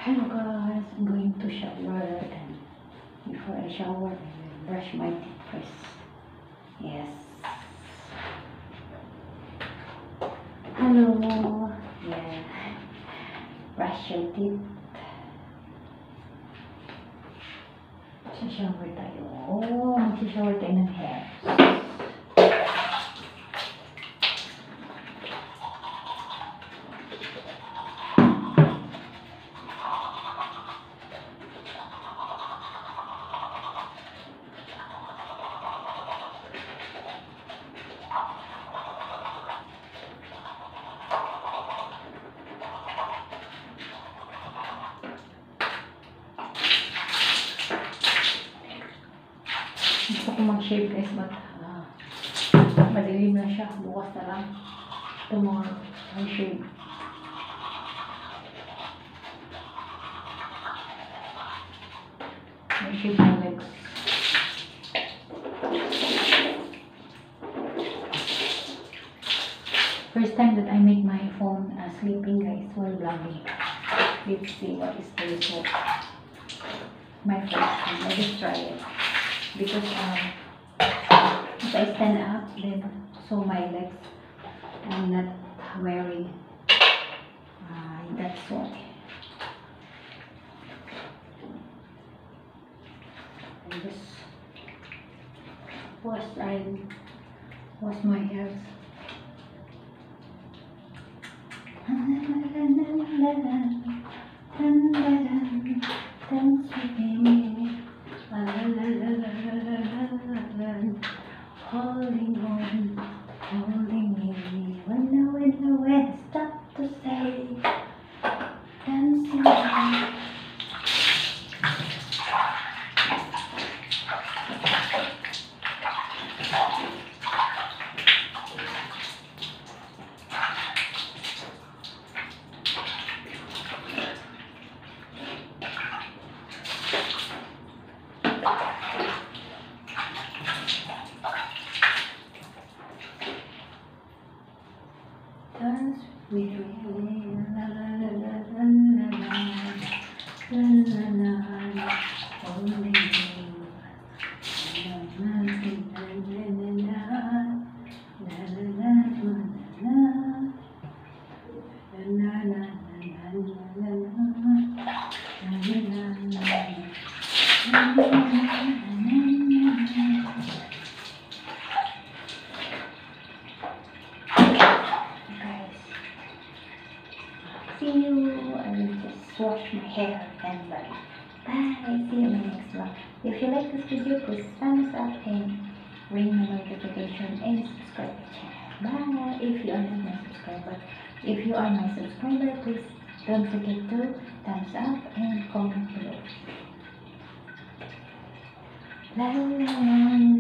Hello guys, I'm going to shower, and before I shower, I will brush my teeth first. Yes. Hello. Yeah. Brush your teeth. Shower tayo. Oh, mag-shower tayo ng hair. Gusto ko mag-shave guys, but madilim na siya. Bukas na lang. Tomorrow, I'll shave. I'll shave my legs. First time that I make my phone sleeping guys while vlogging. Let's see what is the result. My first time. I just try it. Because if I stand up, then so my legs I'm not wearing. That's why. I just wash my hair. Dance with me. Holding me, when stop to say, dancing. Dance with me, la la la la la la la la la la, holding me, la la la see you. I will just wash my hair and body. Bye. See you in my next vlog. If you like this video, please thumbs up and ring the notification and subscribe to the channel. Bye. If you are not my subscriber, if you are my subscriber, please don't forget to thumbs up and comment below. La la la.